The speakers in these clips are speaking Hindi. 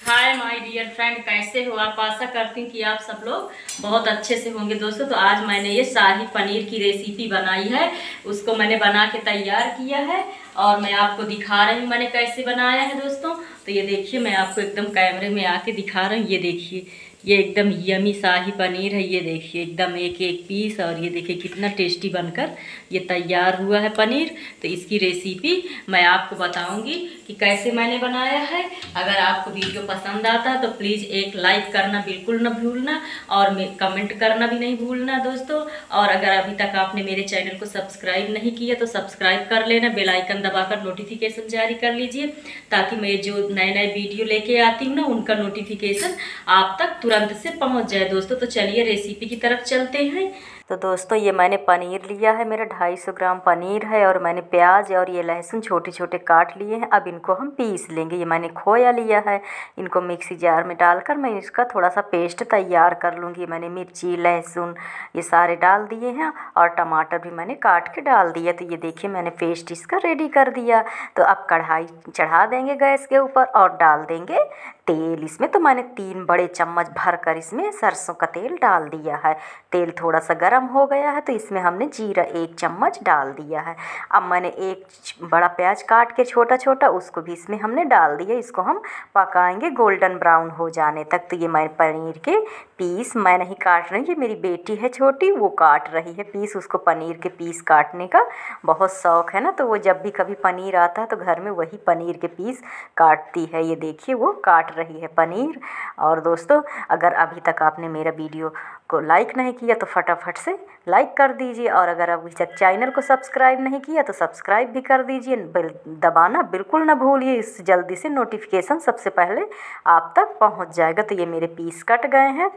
हाय माय डियर फ्रेंड, कैसे हो आप। आशा करती हूँ कि आप सब लोग बहुत अच्छे से होंगे। दोस्तों तो आज मैंने ये शाही पनीर की रेसिपी बनाई है। उसको मैंने बना के तैयार किया है और मैं आपको दिखा रही हूँ मैंने कैसे बनाया है। दोस्तों तो ये देखिए, मैं आपको एकदम कैमरे में आके दिखा रही हूँ। ये देखिए, ये एकदम यमी शाही पनीर है। ये देखिए एकदम एक एक पीस, और ये देखिए कितना टेस्टी बनकर ये तैयार हुआ है पनीर। तो इसकी रेसिपी मैं आपको बताऊंगी कि कैसे मैंने बनाया है। अगर आपको वीडियो पसंद आता है तो प्लीज़ एक लाइक करना बिल्कुल ना भूलना, और कमेंट करना भी नहीं भूलना दोस्तों। और अगर अभी तक आपने मेरे चैनल को सब्सक्राइब नहीं किया तो सब्सक्राइब कर लेना, बेल आइकन दबाकर नोटिफिकेशन जारी कर लीजिए, ताकि मैं जो नए नए वीडियो लेके आती हूँ ना, उनका नोटिफिकेशन आप तक तुरंत से पहुँच जाए। दोस्तों तो चलिए रेसिपी की तरफ चलते हैं। तो दोस्तों ये मैंने पनीर लिया है, मेरा 250 ग्राम पनीर है, और मैंने प्याज और ये लहसुन छोटे छोटे काट लिए हैं। अब इनको हम पीस लेंगे। ये मैंने खोया लिया है, इनको मिक्सी जार में डालकर मैं इसका थोड़ा सा पेस्ट तैयार कर लूँगी। मैंने मिर्ची लहसुन ये सारे डाल दिए हैं, और टमाटर भी मैंने काट के डाल दिया। तो ये देखिए मैंने पेस्ट इसका रेडी कर दिया। तो अब कढ़ाई चढ़ा देंगे गैस के ऊपर और डाल देंगे तेल इसमें। तो मैंने 3 बड़े चम्मच भर कर इसमें सरसों का तेल डाल दिया है। तेल थोड़ा सा गर्म हो गया है तो इसमें हमने जीरा 1 चम्मच डाल दिया है। अब मैंने एक बड़ा प्याज काट के छोटा छोटा उसको भी इसमें हमने डाल दिया। इसको हम पकाएंगे गोल्डन ब्राउन हो जाने तक। तो ये मैं पनीर के पीस मैं नहीं काट रही, ये मेरी बेटी है छोटी, वो काट रही है पीस। उसको पनीर के पीस काटने का बहुत शौक़ है ना, तो वो जब भी कभी पनीर आता है तो घर में वही पनीर के पीस काटती है। ये देखिए वो काट रही है पनीर। और दोस्तों अगर अभी तक आपने मेरा वीडियो को लाइक नहीं किया तो फटाफट से लाइक कर दीजिए, और अगर अभी तक चैनल को सब्सक्राइब नहीं किया तो सब्सक्राइब भी कर दीजिए। बेल दबाना बिल्कुल ना भूलिए, इस जल्दी से नोटिफिकेशन सबसे पहले आप तक पहुंच जाएगा। तो ये मेरे पीस कट गए हैं,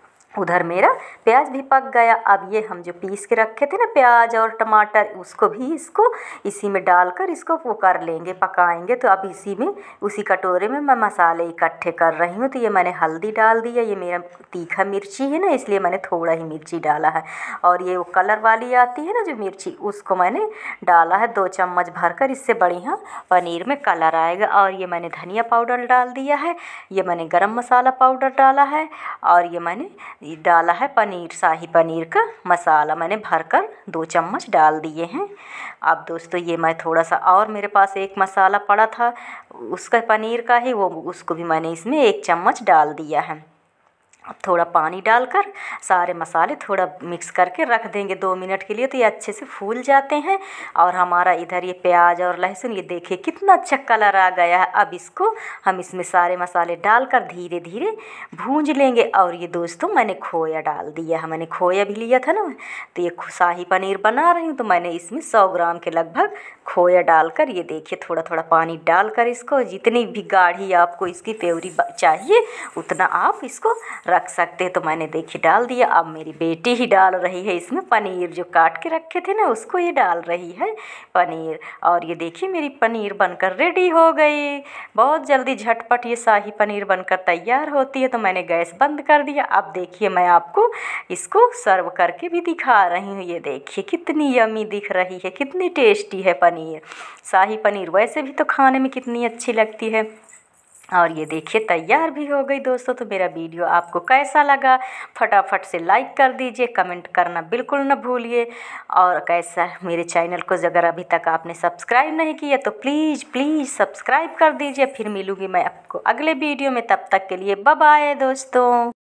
उधर मेरा प्याज भी पक गया। अब ये हम जो पीस के रखे थे ना प्याज और टमाटर, उसको भी इसी में डालकर इसको वो कर लेंगे, पकाएंगे। तो अब इसी में उसी कटोरे में मैं मसाले इकट्ठे कर रही हूँ। तो ये मैंने हल्दी डाल दिया, ये मेरा तीखा मिर्ची है ना इसलिए मैंने थोड़ा ही मिर्ची डाला है। और ये वो कलर वाली आती है ना जो मिर्ची, उसको मैंने डाला है 2 चम्मच भरकर, इससे बढ़िया पनीर में कलर आएगा। और ये मैंने धनिया पाउडर डाल दिया है, ये मैंने गरम मसाला पाउडर डाला है, और ये मैंने डाला है पनीर शाही पनीर का मसाला, मैंने भरकर 2 चम्मच डाल दिए हैं। अब दोस्तों ये मैं थोड़ा सा, और मेरे पास एक मसाला पड़ा था उसका पनीर का ही, वो उसको भी मैंने इसमें 1 चम्मच डाल दिया है। अब थोड़ा पानी डालकर सारे मसाले थोड़ा मिक्स करके रख देंगे 2 मिनट के लिए। तो ये अच्छे से फूल जाते हैं। और हमारा इधर ये प्याज और लहसुन ये देखिए कितना अच्छा कलर आ गया है। अब इसको हम इसमें सारे मसाले डालकर धीरे धीरे भूंज लेंगे। और ये दोस्तों मैंने खोया डाल दिया है, मैंने खोया भी लिया था ना। तो ये शाही पनीर बना रही हूँ तो मैंने इसमें 100 ग्राम के लगभग खोया डालकर, ये देखिए थोड़ा थोड़ा पानी डालकर इसको, जितनी भी गाढ़ी आपको इसकी प्योरी चाहिए उतना आप इसको रख सकते हैं। तो मैंने देखिए डाल दिया। अब मेरी बेटी ही डाल रही है इसमें पनीर, जो काट के रखे थे ना उसको ये डाल रही है पनीर। और ये देखिए मेरी पनीर बनकर रेडी हो गई। बहुत जल्दी झटपट ये शाही पनीर बनकर तैयार होती है। तो मैंने गैस बंद कर दिया। अब देखिए मैं आपको इसको सर्व करके भी दिखा रही हूँ। ये देखिए कितनी यमी दिख रही है, कितनी टेस्टी है पनीर। शाही पनीर वैसे भी तो खाने में कितनी अच्छी लगती है। और ये देखिए तैयार भी हो गई। दोस्तों तो मेरा वीडियो आपको कैसा लगा फटाफट से लाइक कर दीजिए, कमेंट करना बिल्कुल ना भूलिए। और कैसा मेरे चैनल को अगर अभी तक आपने सब्सक्राइब नहीं किया तो प्लीज़ प्लीज़ सब्सक्राइब कर दीजिए। फिर मिलूँगी मैं आपको अगले वीडियो में, तब तक के लिए बाय बाय दोस्तों।